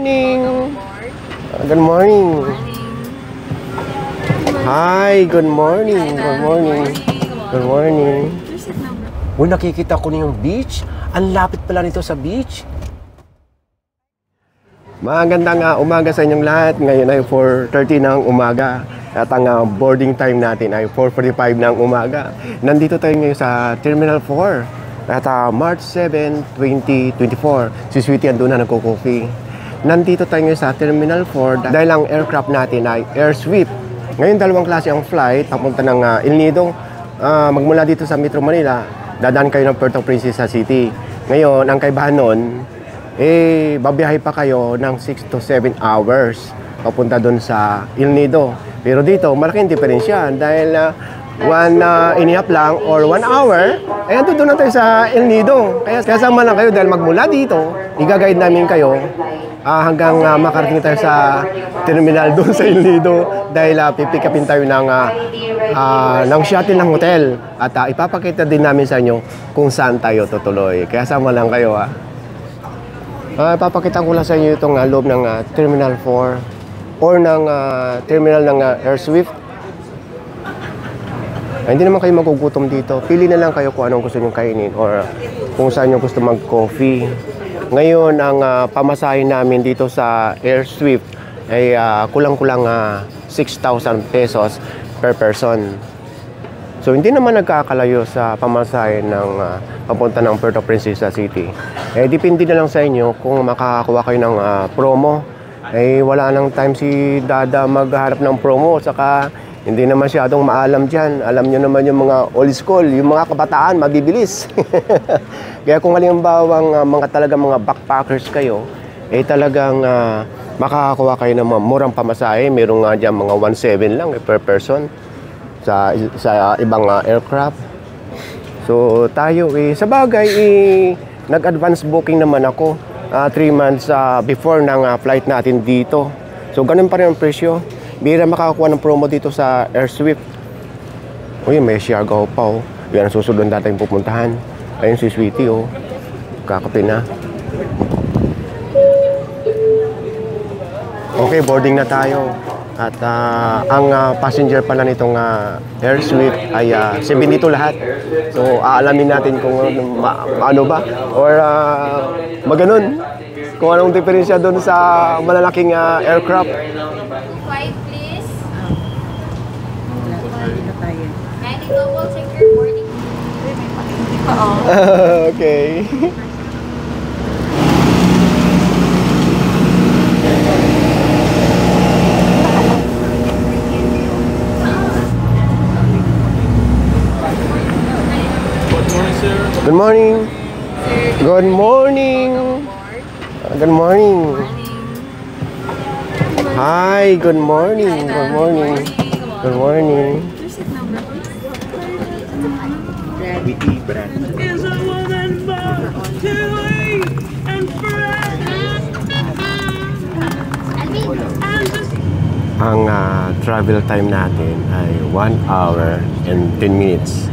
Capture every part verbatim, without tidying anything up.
morning. Good morning. Hi, good morning. Good morning. Good morning. Uy, nakikita ko na yung beach. Ang lapit pala nito sa beach. Magandang uh, umaga sa inyong lahat. Ngayon ay four thirty ng umaga. At ang uh, boarding time natin ay four forty-five ng umaga. Nandito tayo ngayon sa Terminal four. At uh, March seventh, twenty twenty-four. Si Sweetie andun na nagko-coffee. Nandito tayo ngayon sa Terminal four dahil ang aircraft natin ay Air Swift. Ngayon dalawang klase ang flight. Papunta ng uh, El Nido. Uh, magmula dito sa Metro Manila, dadaan kayo ng Puerto Princesa City. Ngayon, ang kaibahan nun, eh, babiyahe pa kayo ng six to seven hours papunta doon sa El Nido. Pero dito, malaking diferensya dahil uh, one uh, and a half lang or one hour, eh, doon na tayo sa El Nido. Kaya kasama lang kayo dahil magmula dito, i-guide namin kayo uh, hanggang uh, makarating tayo sa terminal doon sa El Nido dahil uh, pipikapin tayo ng, uh, uh, ng shuttle ng hotel at uh, ipapakita din namin sa inyo kung saan tayo tutuloy. Kaya sama lang kayo ha. Uh, papakita ko lang sa inyo itong uh, loob ng uh, Terminal four or ng uh, terminal ng uh, Air Swift. Ay, hindi naman kayo magugutom dito. Pili na lang kayo kung anong gusto nyo kainin or kung saan nyo gusto mag-coffee. Ngayon, ang uh, pamasahin namin dito sa Air Swift ay uh, kulang-kulang uh, six thousand pesos per person. So, hindi naman nagkakalayo sa pamasahin ng uh, papunta ng Puerto Princesa City. Eh, depende na lang sa inyo kung makakakuha kayo ng uh, promo. Eh, wala nang time si Dada magharap ng promo. Saka, hindi naman siyadong maalam dyan. Alam nyo naman yung mga old school, yung mga kabataan, mabibilis. Kaya kung halimbawa uh, mga talagang mga backpackers kayo, eh talagang uh, makakakuha kayo ng mga murang pamasahe. Meron nga dyan mga one seven lang eh, per person sa sa ibang uh, aircraft. So tayo eh sa bagay eh nag-advance booking naman ako uh, three months uh, before ng uh, flight natin dito. So ganun pa rin ang presyo. Bira makakakuha ng promo dito sa Air Swift. Uy, may Siargao pa oh. Yan ang susunod natin pupuntahan. Ayun si Sweetie oh. Kakape na. Okay, boarding na tayo. At uh, ang uh, passenger pala nitong uh, Air Swift ay uh, seventy-two lahat. So aalamin natin kung ma ano ba or uh, maganon. Kung anong diferensya doon sa malalaking uh, aircraft. Quiet please. Kindly double check your boarding. Okay. Good morning. Good morning. Good morning. Hi, good morning. Good morning. Good morning. Witty brand. Is a woman born to eat and friend. Ang uh, travel time natin ay one hour and ten minutes.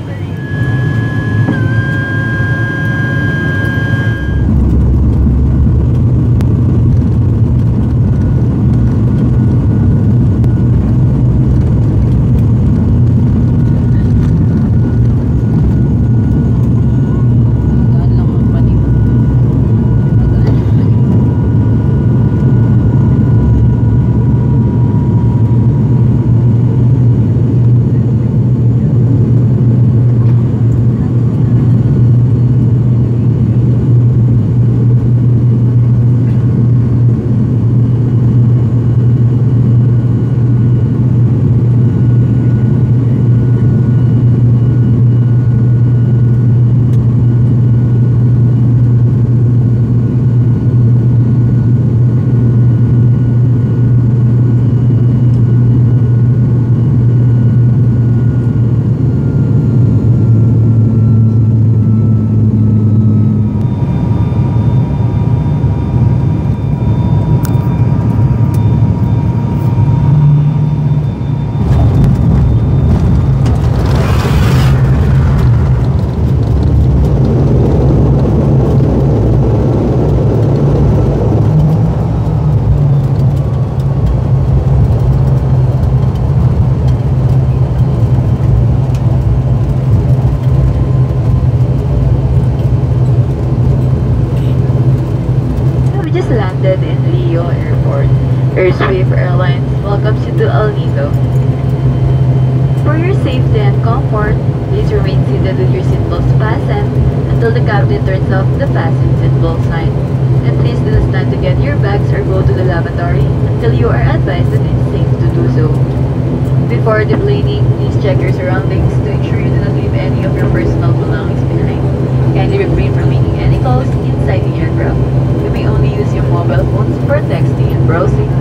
We just landed in Leo Airport. AirSwift Airlines welcomes you to El Nido. For your safety and comfort, please remain seated with your seatbelts fastened until the captain turns off the fasten seatbelt sign. And please do not stand to get your bags or go to the lavatory until you are advised that it is safe to do so. Before deplaning, please check your surroundings to ensure you do not leave any of your personal belongings behind. Kindly refrain from making any calls inside the aircraft. You may only use your mobile phones for texting and browsing.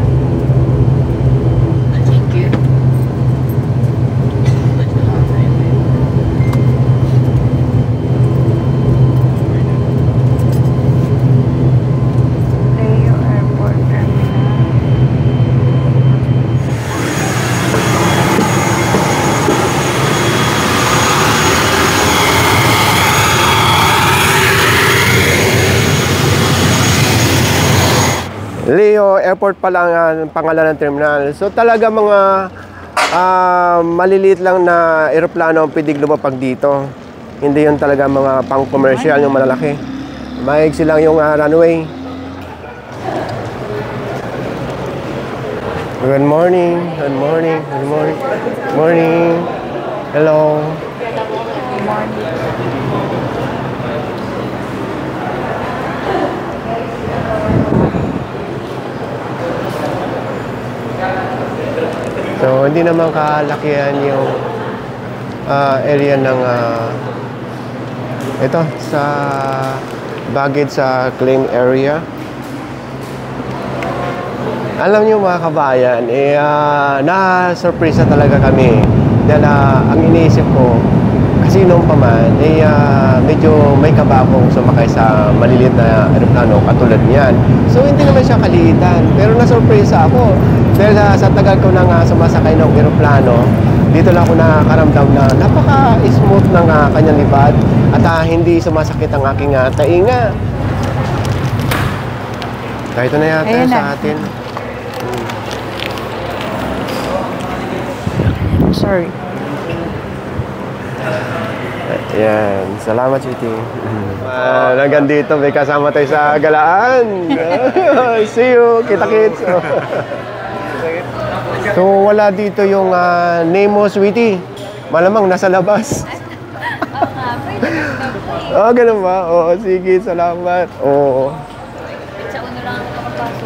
Thank you. Leo Airport Terminal. Leo Airport pa lang ang pangalan ng terminal. So talaga mga ah, maliliit lang na eroplano ang pwedeng lumapag dito. Hindi yun talaga mga pang-commercial yung malalaki. Maigsi lang yung ah, runway. Good morning, good morning, good morning, morning. Hello. So, hindi naman kalakihan yung ah, area ng ah, ito sa baggage sa claim area. Alam niyo mga kabayan, eh, uh, na-surprise talaga kami. Dahil uh, ang iniisip ko, kasi noong pa man, eh, uh, medyo may kaba akong sumakay sa maliliit na aeroplano katulad niyan. So, hindi naman siya kaliitan. Pero na-surprise ako. Dahil uh, sa tagal ko nang uh, sumasakay ng aeroplano, dito lang ako nakakaramdam na napaka-smooth ng uh, kanyang lipad at uh, hindi sumasakit ang aking uh, tainga. Kahit na yata Ayan sa na. atin. Sorry. Yan. Salamat, Sweetie. Uh, hanggang dito, may kasama tayo sa galaan. See you. Kita-kits. So, wala dito yung uh, name mo, Sweetie. Malamang nasa labas. Oo nga, pwede na po eh. Oh, ganun ba? Oo, sige. Salamat. Oo. Sa uno lang ako nakapasok.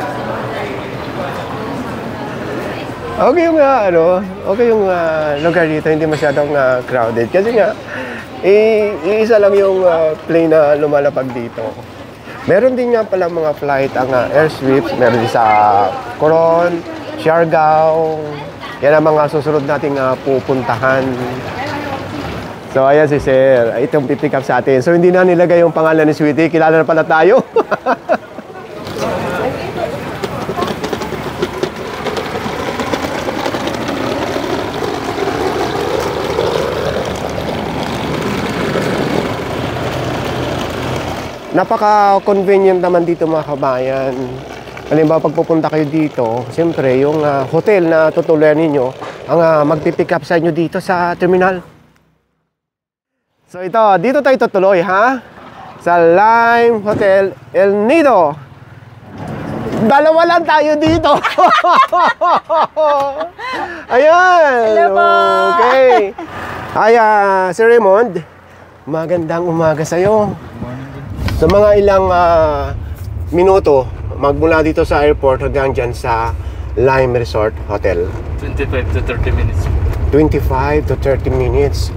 Okay yung uh, ano, okay yung uh, lugar dito, hindi masyadong uh, crowded. Kasi nga, i- iisa lang yung uh, plane na lumalapag dito. Meron din nga pala mga flight ang uh, AirSwift, meron din sa Coron, Siargao. Yan ang mga susunod nating uh, pupuntahan. So ayan si Sir, itong pipick up sa atin. So hindi na nilagay yung pangalan ni Sweetie, kilala na pala tayo. Napaka-convenient naman dito mga kabayan. Halimbawa, pag pupunta kayo dito, siyempre, yung uh, hotel na tutuluyan ninyo, ang uh, magpipick up sa inyo dito sa terminal. So ito, dito tayo tutuloy, ha? Sa Lime Hotel El Nido. Dalawa lang tayo dito. Ayan. Hello po. Okay. Ay, uh, Sir Raymond, magandang umaga sa'yo. Sa mga ilang uh, minuto, magmula dito sa airport hanggang dyan sa Lime Resort Hotel. twenty-five to thirty minutes. twenty-five to thirty minutes.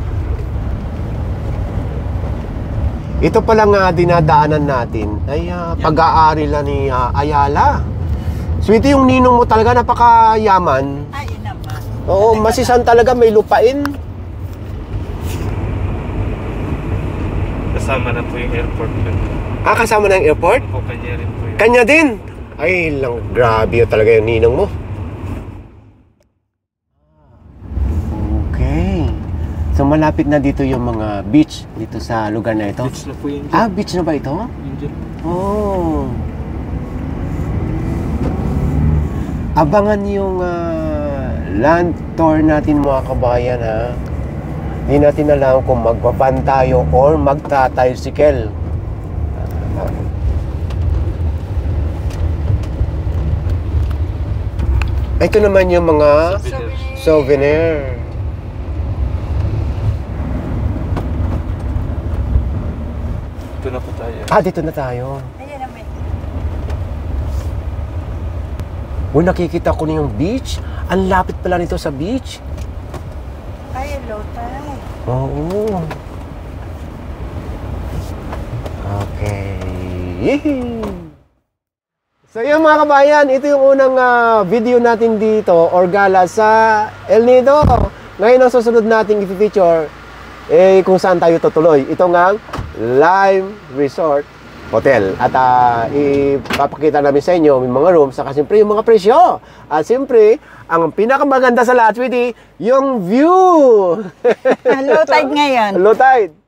Ito palang uh, dinadaanan natin ay uh, pag-aari lang ni uh, Ayala. Sweetie, yung ninong mo talaga napakayaman. Ay, yun naman. Oo, masisan talaga, may lupain. Kasama na po yung airport. Ah, kasama ng airport? Po, kanya rin po yun. Kanya din. Ay, lang, grabe yun talaga yung ninong mo. Okay. So, malapit na dito yung mga beach dito sa lugar na ito. Beach na po yun. Ah, beach na ba ito? Yun dyan. Oh. Abangan yung ah, land tour natin mga kabayan, ha. Hindi natin alam kung magbaban tayo or magta-tricycle. Ito naman yung mga Souvenir. souvenir. Ito na po tayo. Ah, dito na tayo. Ayan naman. Uy, nakikita ko na yung beach. Ang lapit pala nito sa beach. Ay, low tide. Oo. Okay. Yehey! So yun mga kabayan, ito yung unang ah, video natin dito or gala sa El Nido. Ngayon ang susunod nating i-feature eh kung saan tayo tutuloy. Ito nga Lime Resort Hotel. At ah, ipapakita namin sa inyo yung mga rooms saka siyempre yung mga presyo. At siyempre, ang pinakamaganda sa lahat, sweetie, yung view. Low tide ngayon. Low tide.